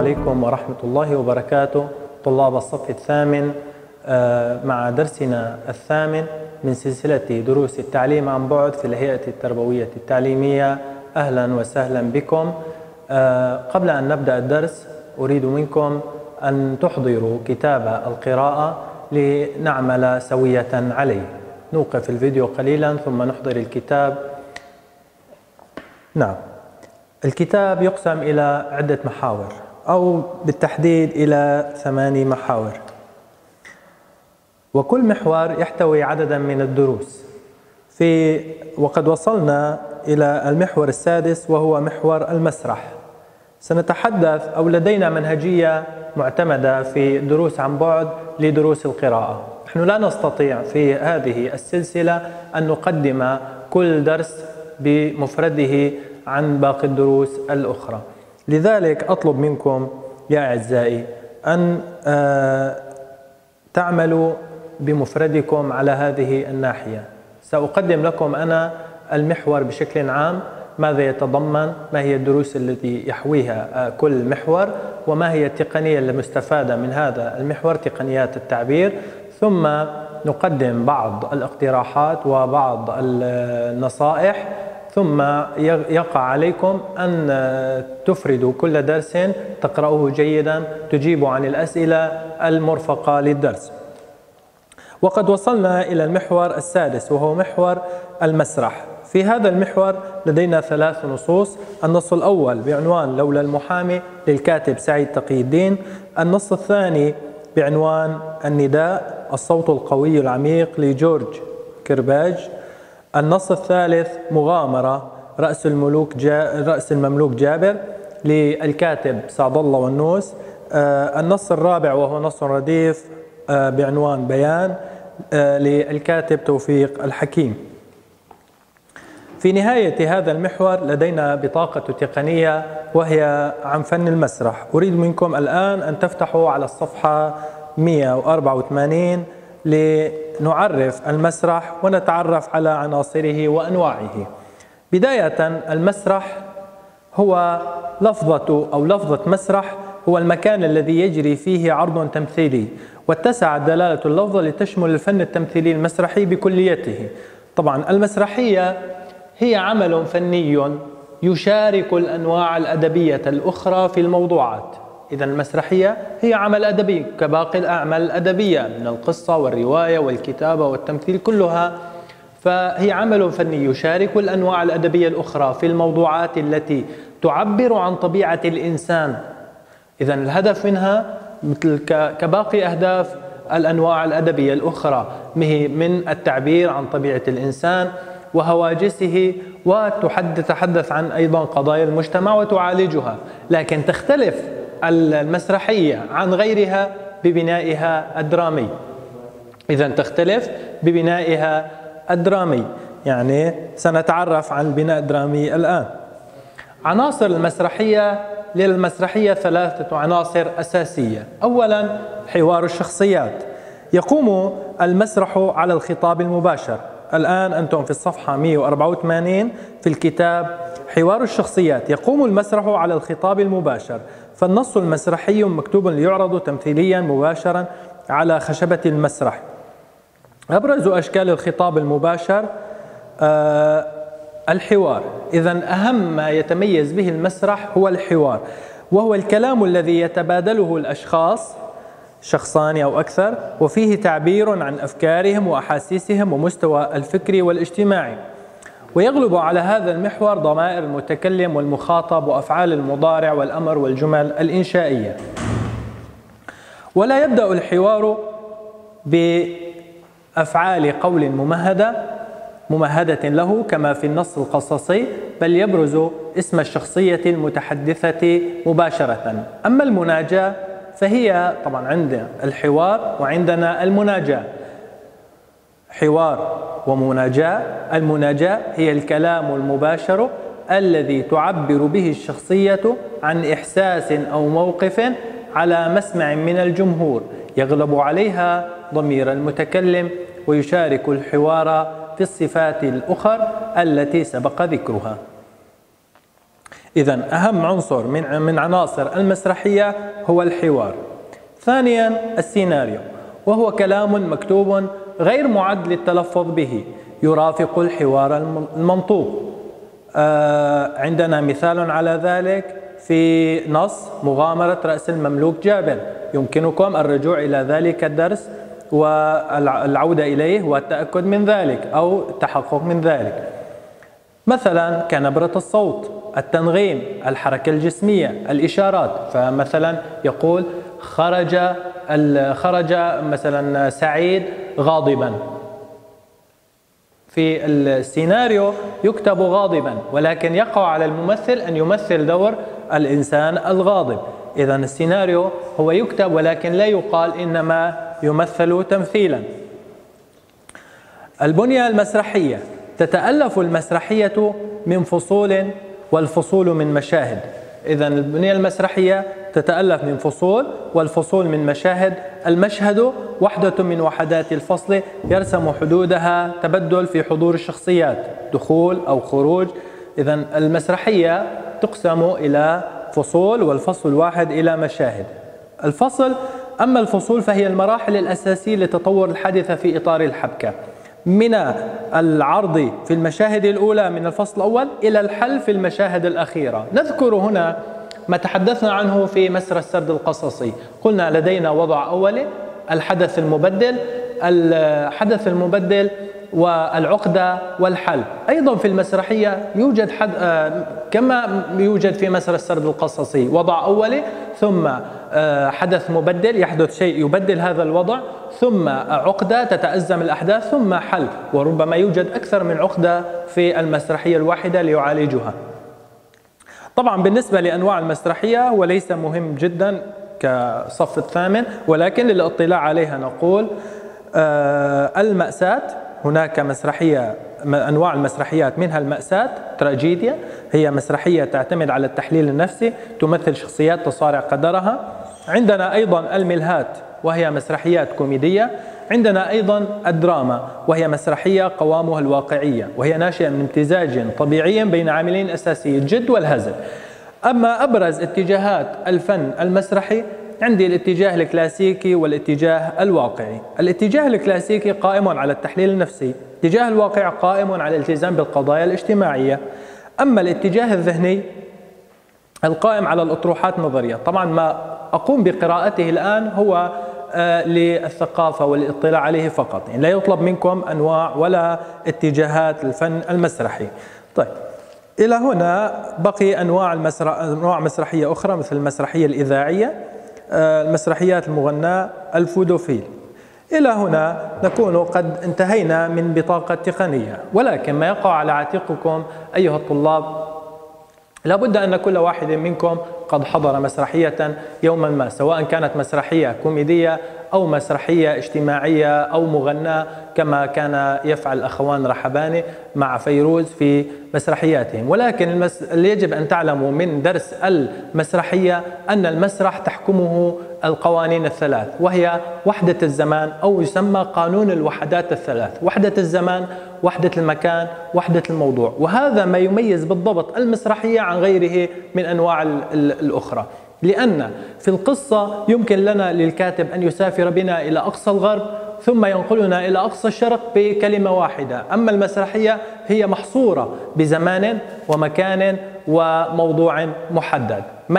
عليكم ورحمة الله وبركاته طلاب الصف الثامن مع درسنا الثامن من سلسلة دروس التعليم عن بعد في الهيئة التربوية التعليمية. أهلا وسهلا بكم. قبل أن نبدأ الدرس أريد منكم أن تحضروا كتاب القراءة لنعمل سوية عليه. نوقف الفيديو قليلا ثم نحضر الكتاب. نعم، الكتاب يقسم إلى عدة محاور أو بالتحديد إلى 8 محاور، وكل محور يحتوي عددا من الدروس. وقد وصلنا إلى المحور السادس وهو محور المسرح. سنتحدث أو لدينا منهجية معتمدة في دروس عن بعد لدروس القراءة. نحن لا نستطيع في هذه السلسلة أن نقدم كل درس بمفرده عن باقي الدروس الأخرى، لذلك أطلب منكم يا أعزائي أن تعملوا بمفردكم على هذه الناحية. سأقدم لكم أنا المحور بشكل عام، ماذا يتضمن، ما هي الدروس التي يحويها كل محور، وما هي التقنية المستفادة من هذا المحور، تقنيات التعبير. ثم نقدم بعض الاقتراحات وبعض النصائح، ثم يقع عليكم أن تفردوا كل درس تقرأوه جيدا، تجيبوا عن الأسئلة المرفقة للدرس. وقد وصلنا إلى المحور السادس وهو محور المسرح. في هذا المحور لدينا 3 نصوص. النص الأول بعنوان لولا المحامي للكاتب سعيد تقي الدين. النص الثاني بعنوان النداء الصوت القوي العميق لجورج كرباج. النص الثالث مغامرة رأس المملوك جابر للكاتب سعد الله والنوس. النص الرابع وهو نص رديف بعنوان بيان للكاتب توفيق الحكيم. في نهاية هذا المحور لدينا بطاقة تقنية وهي عن فن المسرح. أريد منكم الآن أن تفتحوا على الصفحة 184 لنعرف المسرح ونتعرف على عناصره وأنواعه. بداية، المسرح هو لفظة مسرح هو المكان الذي يجري فيه عرض تمثيلي، واتسعت دلالة اللفظة لتشمل الفن التمثيلي المسرحي بكليته. طبعا المسرحية هي عمل فني يشارك الأنواع الأدبية الأخرى في الموضوعات. إذا المسرحية هي عمل أدبي كباقي الأعمال الأدبية من القصة والرواية والكتابة والتمثيل كلها، فهي عمل فني يشارك الأنواع الأدبية الأخرى في الموضوعات التي تعبر عن طبيعة الإنسان. إذا الهدف منها مثل كباقي أهداف الأنواع الأدبية الأخرى من التعبير عن طبيعة الإنسان وهواجسه، وتتحدث عن أيضا قضايا المجتمع وتعالجها. لكن تختلف المسرحية عن غيرها ببنائها الدرامي. إذا تختلف ببنائها الدرامي، يعني سنتعرف عن البناء الدرامي الآن. عناصر المسرحية، للمسرحية 3 عناصر أساسية. أولا حوار الشخصيات. يقوم المسرح على الخطاب المباشر. الآن أنتم في الصفحة 184 في الكتاب. حوار الشخصيات. يقوم المسرح على الخطاب المباشر، فالنص المسرحي مكتوب ليعرض تمثيليا مباشرا على خشبة المسرح. أبرز أشكال الخطاب المباشر الحوار. إذا أهم ما يتميز به المسرح هو الحوار، وهو الكلام الذي يتبادله الأشخاص، شخصان أو أكثر، وفيه تعبير عن أفكارهم وأحاسيسهم ومستوى الفكري والاجتماعي. ويغلب على هذا المحور ضمائر المتكلم والمخاطب وأفعال المضارع والأمر والجمل الإنشائية. ولا يبدأ الحوار بأفعال قول ممهدة له كما في النص القصصي، بل يبرز اسم الشخصية المتحدثة مباشرة. أما المناجاة فهي طبعا عندنا الحوار وعندنا المناجاة. حوار ومناجاة. المناجاة هي الكلام المباشر الذي تعبر به الشخصية عن إحساس أو موقف على مسمع من الجمهور، يغلب عليها ضمير المتكلم ويشارك الحوار في الصفات الأخرى التي سبق ذكرها. إذا أهم عنصر من عناصر المسرحية هو الحوار. ثانيا السيناريو، وهو كلام مكتوب غير معد للتلفظ به يرافق الحوار المنطوق. عندنا مثال على ذلك في نص مغامرة رأس المملوك جابر، يمكنكم الرجوع إلى ذلك الدرس والعودة إليه والتأكد من ذلك أو التحقق من ذلك. مثلا كنبرة الصوت، التنغيم، الحركة الجسمية، الإشارات. فمثلا يقول خرج مثلا سعيد غاضبا، في السيناريو يكتب غاضبا، ولكن يقع على الممثل أن يمثل دور الإنسان الغاضب. إذن السيناريو هو يكتب ولكن لا يقال، إنما يمثل تمثيلا. البنية المسرحية، تتألف المسرحية من فصول والفصول من مشاهد. إذن البنية المسرحية تتألف من فصول والفصول من مشاهد. المشهد وحدة من وحدات الفصل يرسم حدودها تبدل في حضور الشخصيات، دخول أو خروج. إذن المسرحية تقسم إلى فصول، والفصل الواحد إلى مشاهد. أما الفصول فهي المراحل الأساسية لتطور الحادثة في إطار الحبكة، من العرض في المشاهد الأولى من الفصل الأول إلى الحل في المشاهد الأخيرة. نذكر هنا ما تحدثنا عنه في مسرى السرد القصصي. قلنا لدينا وضع أولي، الحدث المبدل والعقدة والحل. أيضا في المسرحية يوجد كما يوجد في مسرى السرد القصصي وضع أولي، ثم حدث مبدل، يحدث شيء يبدل هذا الوضع، ثم عقدة تتأزم الأحداث، ثم حل. وربما يوجد أكثر من عقدة في المسرحية الواحدة ليعالجها. طبعا بالنسبة لأنواع المسرحية وليس مهم جدا كصف الثامن، ولكن للاطلاع عليها نقول المأساة. هناك أنواع المسرحيات، منها المأساة تراجيديا، هي مسرحية تعتمد على التحليل النفسي، تمثل شخصيات تصارع قدرها. عندنا أيضا الملهات، وهي مسرحيات كوميدية. عندنا أيضا الدراما، وهي مسرحية قوامها الواقعية، وهي ناشئة من امتزاج طبيعي بين عاملين أساسيين، الجد والهزل. أما أبرز اتجاهات الفن المسرحي، عندي الاتجاه الكلاسيكي والاتجاه الواقعي. الاتجاه الكلاسيكي قائم على التحليل النفسي، الاتجاه الواقعي قائم على الالتزام بالقضايا الاجتماعية. أما الاتجاه الذهني القائم على الأطروحات النظرية. طبعا ما أقوم بقراءته الآن هو للثقافة والاطلاع عليه فقط، يعني لا يطلب منكم أنواع ولا اتجاهات الفن المسرحي. طيب، إلى هنا بقي أنواع مسرحية أخرى، مثل المسرحية الإذاعية، المسرحيات المغناة، الفودوفيل. إلى هنا نكون قد انتهينا من بطاقة تقنية، ولكن ما يقع على عاتقكم أيها الطلاب، لابد أن كل واحد منكم قد حضر مسرحية يوما ما، سواء كانت مسرحية كوميدية أو مسرحية اجتماعية أو مغناة، كما كان يفعل الأخوان رحباني مع فيروز في مسرحياتهم. ولكن اللي يجب أن تعلموا من درس المسرحية أن المسرح تحكمه القوانين الثلاث، وهي وحدة الزمان، أو يسمى قانون الوحدات الثلاث: وحدة الزمان، وحدة المكان، وحدة الموضوع. وهذا ما يميز بالضبط المسرحية عن غيره من أنواع الأخرى، لأن في القصة يمكن للكاتب أن يسافر بنا إلى أقصى الغرب ثم ينقلنا إلى أقصى الشرق بكلمة واحدة. أما المسرحية هي محصورة بزمان ومكان وموضوع محدد. ما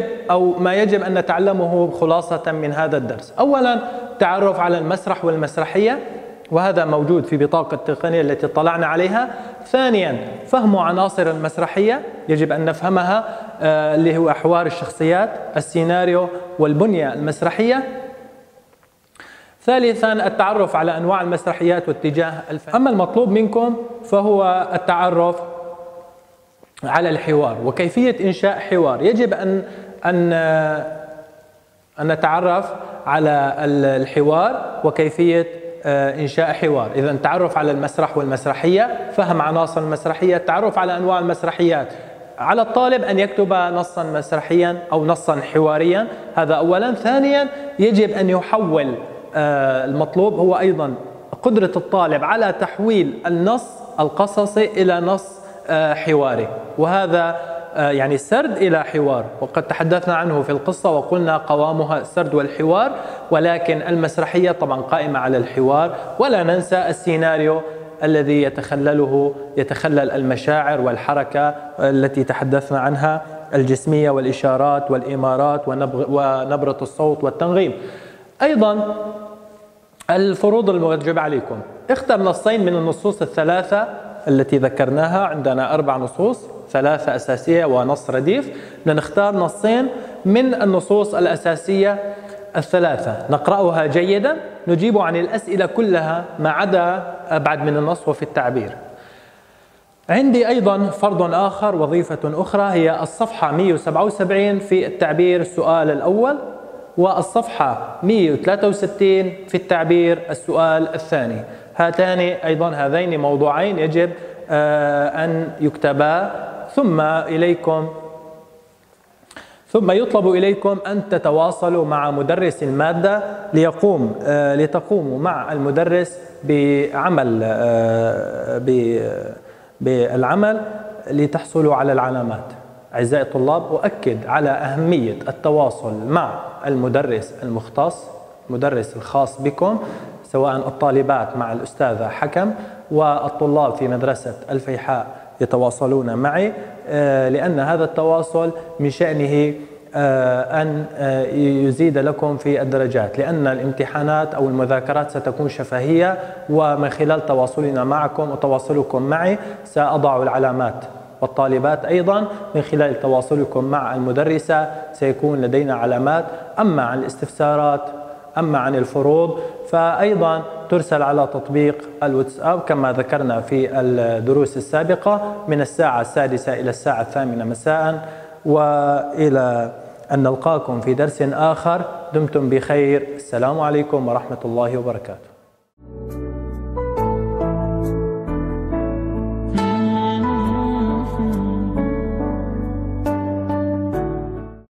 يجب أن نتعلمه خلاصة من هذا الدرس: أولا، تعرف على المسرح والمسرحية، وهذا موجود في بطاقة التقنية التي اطلعنا عليها. ثانيا، فهم عناصر المسرحية، يجب أن نفهمها، اللي هو أحوار الشخصيات، السيناريو، والبنية المسرحية. ثالثا، التعرف على أنواع المسرحيات واتجاه الفن. أما المطلوب منكم فهو التعرف على الحوار وكيفية إنشاء حوار. يجب أن نتعرف على الحوار وكيفية إنشاء حوار. إذا التعرف على المسرح والمسرحية، فهم عناصر المسرحية، التعرف على أنواع المسرحيات. على الطالب أن يكتب نصا مسرحيا أو نصا حواريا، هذا أولا. ثانيا، يجب أن يحول، المطلوب هو أيضا قدرة الطالب على تحويل النص القصصي إلى نص حواري، وهذا يعني سرد إلى حوار، وقد تحدثنا عنه في القصة وقلنا قوامها السرد والحوار، ولكن المسرحية طبعا قائمة على الحوار. ولا ننسى السيناريو الذي يتخلل المشاعر والحركة التي تحدثنا عنها، الجسمية والإشارات والإمارات ونبرة الصوت والتنغيم. أيضا الفروض الموجبة عليكم، اختر نصين من النصوص الثلاثة التي ذكرناها. عندنا 4 نصوص، 3 أساسية ونص رديف. نختار نصين من النصوص الأساسية الثلاثة، نقرأها جيدا، نجيب عن الأسئلة كلها ما عدا أبعد من النص وفي التعبير. عندي أيضا فرض آخر، وظيفة أخرى، هي الصفحة 177 في التعبير السؤال الأول، والصفحة 163 في التعبير السؤال الثاني. هذين موضوعين يجب أن يكتبا، ثم يطلب إليكم أن تتواصلوا مع مدرس المادة لتقوموا مع المدرس بالعمل لتحصلوا على العلامات. أعزائي الطلاب، أؤكد على أهمية التواصل مع المدرس المدرس الخاص بكم، سواء الطالبات مع الأستاذة حكم والطلاب في مدرسة الفيحاء يتواصلون معي، لأن هذا التواصل من شأنه أن يزيد لكم في الدرجات، لأن الامتحانات أو المذاكرات ستكون شفهية، ومن خلال تواصلنا معكم وتواصلكم معي سأضع العلامات، والطالبات أيضا من خلال تواصلكم مع المدرسة سيكون لدينا علامات. أما عن الاستفسارات، أما عن الفروض، فأيضا ترسل على تطبيق الواتساب كما ذكرنا في الدروس السابقة، من الساعة 6 إلى الساعة 8 مساء. وإلى أن نلقاكم في درس آخر، دمتم بخير. السلام عليكم ورحمة الله وبركاته.